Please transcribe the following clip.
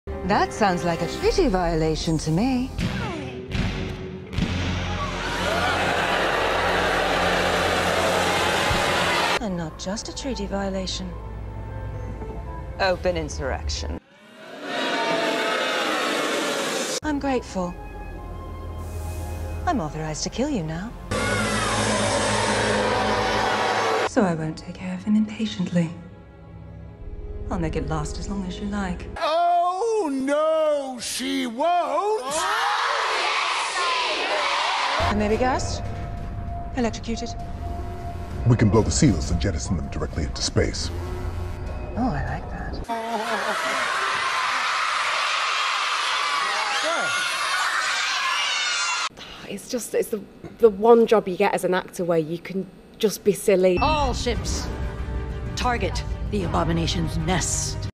That sounds like a treaty violation to me. And not just a treaty violation. Open insurrection. I'm grateful. I'm authorized to kill you now. So I won't take care of him impatiently. I'll make it last as long as you like. Oh, no, she won't! And maybe gassed? Electrocuted? We can blow the seals and jettison them directly into space. Oh, I like that. It's the one job you get as an actor where you can just be silly. All ships, target the abomination's nest.